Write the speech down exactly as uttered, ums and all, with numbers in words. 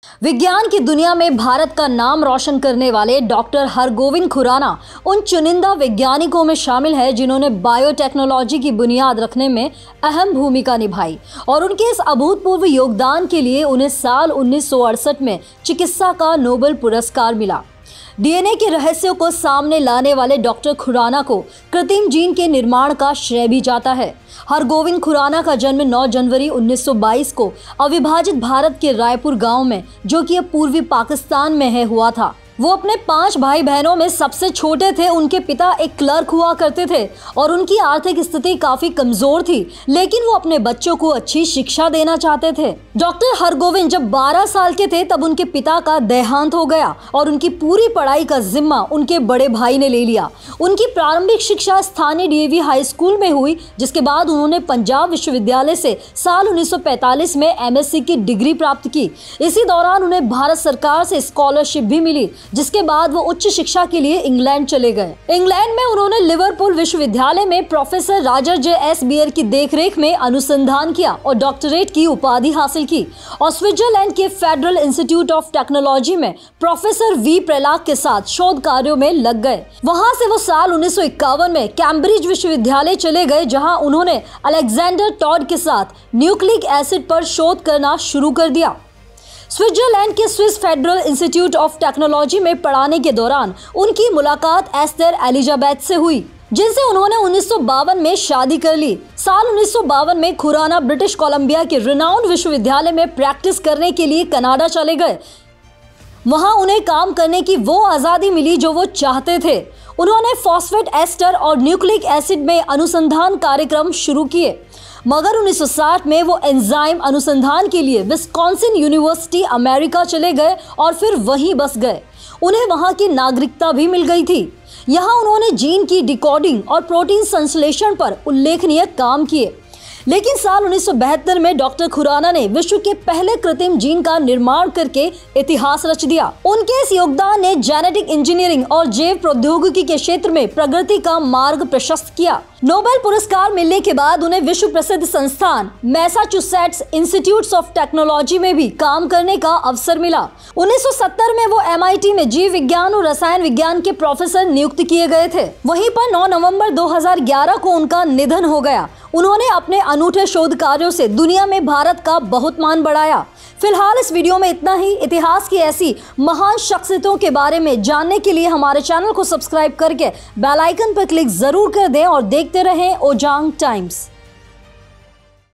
विज्ञान की दुनिया में भारत का नाम रोशन करने वाले डॉक्टर हरगोविंद खुराना उन चुनिंदा वैज्ञानिकों में शामिल है जिन्होंने बायोटेक्नोलॉजी की बुनियाद रखने में अहम भूमिका निभाई और उनके इस अभूतपूर्व योगदान के लिए उन्हें साल उन्नीस सौ अड़सठ में चिकित्सा का नोबेल पुरस्कार मिला। डीएनए के रहस्यों को सामने लाने वाले डॉक्टर खुराना को कृत्रिम जीन के निर्माण का श्रेय भी जाता है। हरगोविंद खुराना का जन्म नौ जनवरी उन्नीस सौ बाईस को अविभाजित भारत के रायपुर गांव में, जो कि अब पूर्वी पाकिस्तान में है, हुआ था। वो अपने पांच भाई बहनों में सबसे छोटे थे। उनके पिता एक क्लर्क हुआ करते थे और उनकी आर्थिक स्थिति काफी कमजोर थी, लेकिन वो अपने बच्चों को अच्छी शिक्षा देना चाहते थे। डॉक्टर हरगोविंद जब बारह साल के थे तब उनके पिता का देहांत हो गया और उनकी पूरी पढ़ाई का जिम्मा उनके बड़े भाई ने ले लिया। उनकी प्रारंभिक शिक्षा स्थानीय डीएवी हाई स्कूल में हुई, जिसके बाद उन्होंने पंजाब विश्वविद्यालय से साल उन्नीस सौ पैंतालीस में एमएससी की डिग्री प्राप्त की। इसी दौरान उन्हें भारत सरकार से स्कॉलरशिप भी मिली, जिसके बाद वो उच्च शिक्षा के लिए इंग्लैंड चले गए। इंग्लैंड में उन्होंने लिवरपूल विश्वविद्यालय में professor Roger J S Beer की देखरेख में अनुसंधान किया और डॉक्टरेट की उपाधि हासिल की और स्विट्जरलैंड के फेडरल इंस्टीट्यूट ऑफ टेक्नोलॉजी में प्रोफेसर वी प्रेलाक के साथ शोध कार्यों में लग गए। वहां से वो साल उन्नीस सौ इक्यावन में कैम्ब्रिज विश्वविद्यालय चले गए, जहां उन्होंने अलेक्जेंडर टॉड के साथ न्यूक्लिक एसिड पर शोध करना शुरू कर दिया। स्विट्जरलैंड के Swiss federal institute of technology में पढ़ाने के दौरान उनकी मुलाकात एस्थर एलिजाबेथ से हुई, जिनसे उन्होंने उन्नीस सौ बावन में शादी कर ली। साल उन्नीस सौ बावन में खुराना ब्रिटिश कोलंबिया के रिनाउंड विश्वविद्यालय में प्रैक्टिस करने के लिए कनाडा चले गए। वहां उन्हें काम करने की वो आज़ादी मिली जो वो चाहते थे। उन्होंने फॉस्फेट एस्टर और न्यूक्लिक एसिड में अनुसंधान कार्यक्रम शुरू किए, मगर उन्नीस सौ साठ में वो एंजाइम अनुसंधान के लिए विस्कॉन्सिन यूनिवर्सिटी अमेरिका चले गए और फिर वहीं बस गए। उन्हें वहां की नागरिकता भी मिल गई थी। यहाँ उन्होंने जीन की डिकोडिंग और प्रोटीन संश्लेषण पर उल्लेखनीय काम किए। लेकिन साल उन्नीस सौ बहत्तर में डॉक्टर खुराना ने विश्व के पहले कृत्रिम जीन का निर्माण करके इतिहास रच दिया। उनके इस योगदान ने जेनेटिक इंजीनियरिंग और जैव प्रौद्योगिकी के क्षेत्र में प्रगति का मार्ग प्रशस्त किया। नोबेल पुरस्कार मिलने के बाद उन्हें विश्व प्रसिद्ध संस्थान मैसाचुसेट्स इंस्टीट्यूट ऑफ टेक्नोलॉजी में भी काम करने का अवसर मिला। उन्नीस सौ सत्तर में वो एमआईटी में जीव विज्ञान और रसायन विज्ञान के प्रोफेसर नियुक्त किए गए थे। वहीं पर नौ नवंबर दो हज़ार ग्यारह को उनका निधन हो गया। उन्होंने अपने अनूठे शोध कार्यों से दुनिया में भारत का बहुत मान बढ़ाया। फिलहाल इस वीडियो में इतना ही। इतिहास की ऐसी महान शख्सियतों के बारे में जानने के लिए हमारे चैनल को सब्सक्राइब करके बेल आइकन पर क्लिक जरूर कर दें और देखते रहें ओजांग टाइम्स।